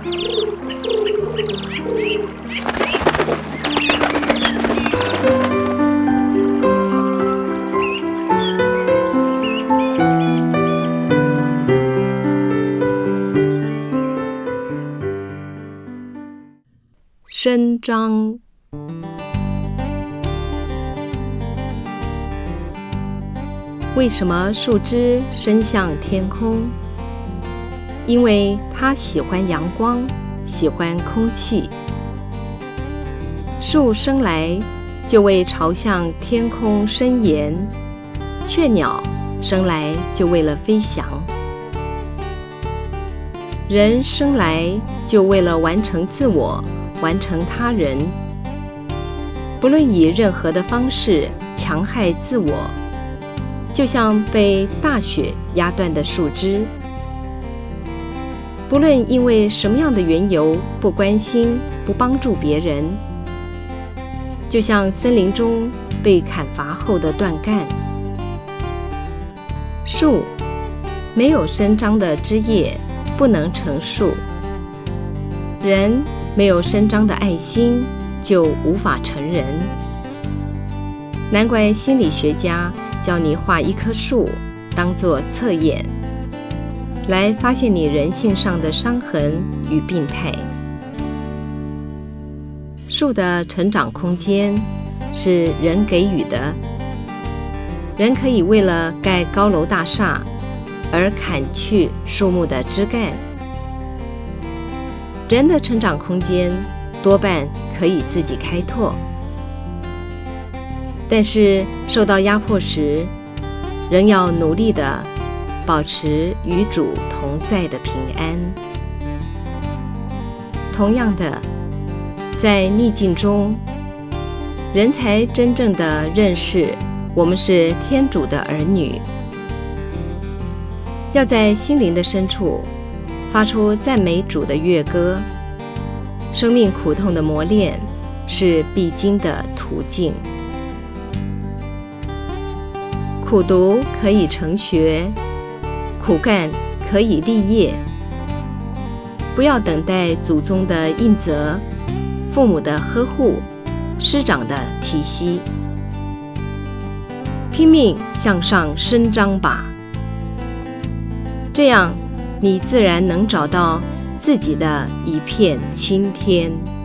伸张。为什么树枝伸向天空？因为它喜欢阳光，喜欢空气。树生来就为朝向天空伸延，雀鸟生来就为了飞翔。人生来就为了完成自我，完成他人。不论以任何的方式强害自我，就像被大雪压断的树枝。不论因为什么样的缘由不关心、不帮助别人，就像森林中被砍伐后的断干。树没有伸张的枝叶，不能成树。人没有伸张的爱心，就无法成人。难怪心理学家教你画一棵树当作测验，来发现你人性上的伤痕与病态。树的成长空间是人给予的，人可以为了盖高楼大厦而砍去树木的枝干。人的成长空间多半可以自己开拓，但是受到压迫时，仍要努力地保持与主同在的平安。同样的，在逆境中，人才真正地认识我们是天主的儿女。要在心灵的深处发出赞美主的乐歌。生命苦痛的磨练是必经的途径。苦读可以成学，苦干可以立业。不要等待祖宗的印责、父母的呵护、师长的提携，拼命向上伸张吧。这样，你自然能找到自己的一片青天。